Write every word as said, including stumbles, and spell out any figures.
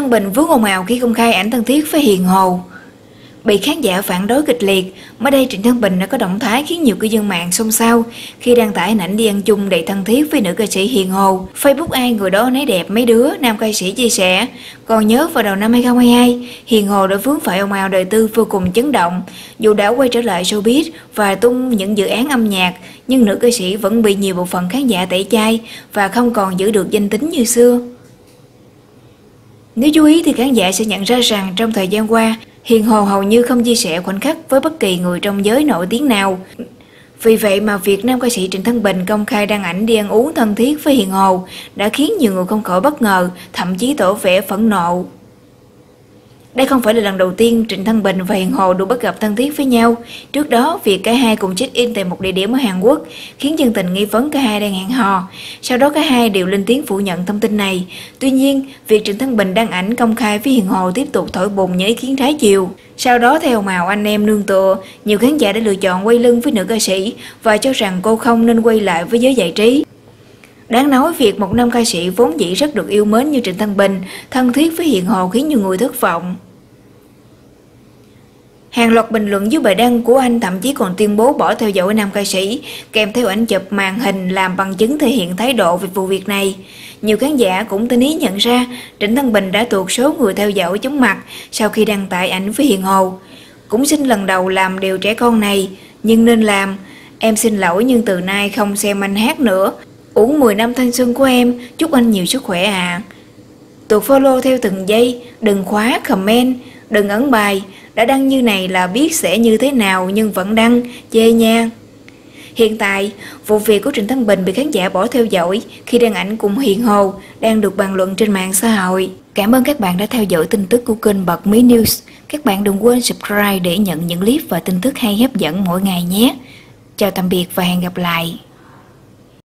Thân Bình vướng ồn ào khi công khai ảnh thân thiết với Hiền Hồ. Bị khán giả phản đối kịch liệt, mới đây Trịnh Thân Bình đã có động thái khiến nhiều cư dân mạng xôn xao khi đăng tải hình ảnh đi ăn chung đầy thân thiết với nữ ca sĩ Hiền Hồ. Facebook ai người đó nấy đẹp mấy đứa, nam ca sĩ chia sẻ. Còn nhớ vào đầu năm hai không hai hai, Hiền Hồ đã vướng phải ồn ào đời tư vô cùng chấn động. Dù đã quay trở lại showbiz và tung những dự án âm nhạc, nhưng nữ ca sĩ vẫn bị nhiều bộ phận khán giả tẩy chay và không còn giữ được danh tính như xưa. Nếu chú ý thì khán giả sẽ nhận ra rằng trong thời gian qua, Hiền Hồ hầu như không chia sẻ khoảnh khắc với bất kỳ người trong giới nổi tiếng nào. Vì vậy mà việc nam ca sĩ Trịnh Thân Bình công khai đăng ảnh đi ăn uống thân thiết với Hiền Hồ đã khiến nhiều người không khỏi bất ngờ, thậm chí tỏ vẻ phẫn nộ. Đây không phải là lần đầu tiên Trịnh Thân Bình và Hiền Hồ được bắt gặp thân thiết với nhau. Trước đó, việc cả hai cùng check-in tại một địa điểm ở Hàn Quốc khiến dân tình nghi vấn cả hai đang hẹn hò. Sau đó cả hai đều lên tiếng phủ nhận thông tin này. Tuy nhiên, việc Trịnh Thân Bình đăng ảnh công khai với Hiền Hồ tiếp tục thổi bùng những ý kiến trái chiều. Sau đó theo màu anh em nương tựa, nhiều khán giả đã lựa chọn quay lưng với nữ ca sĩ và cho rằng cô không nên quay lại với giới giải trí. Đáng nói, việc một nam ca sĩ vốn dĩ rất được yêu mến như Trịnh Thân Bình thân thiết với Hiền Hồ khiến nhiều người thất vọng. Hàng loạt bình luận dưới bài đăng của anh thậm chí còn tuyên bố bỏ theo dõi nam ca sĩ, kèm theo ảnh chụp màn hình làm bằng chứng thể hiện thái độ về vụ việc này. Nhiều khán giả cũng tinh ý nhận ra Trịnh Thân Bình đã tuột số người theo dõi chóng mặt sau khi đăng tải ảnh với Hiền Hồ. Cũng xin lần đầu làm điều trẻ con này, nhưng nên làm. Em xin lỗi nhưng từ nay không xem anh hát nữa. Uống mười năm thanh xuân của em, chúc anh nhiều sức khỏe ạ. À. Tuột follow theo từng giây, đừng khóa comment, đừng ấn bài. Đã đăng như này là biết sẽ như thế nào nhưng vẫn đăng, chê nha. Hiện tại, vụ việc của Trịnh Thân Bình bị khán giả bỏ theo dõi khi đăng ảnh cùng Hiền Hồ đang được bàn luận trên mạng xã hội. Cảm ơn các bạn đã theo dõi tin tức của kênh Bật Mí News. Các bạn đừng quên subscribe để nhận những clip và tin tức hay hấp dẫn mỗi ngày nhé. Chào tạm biệt và hẹn gặp lại.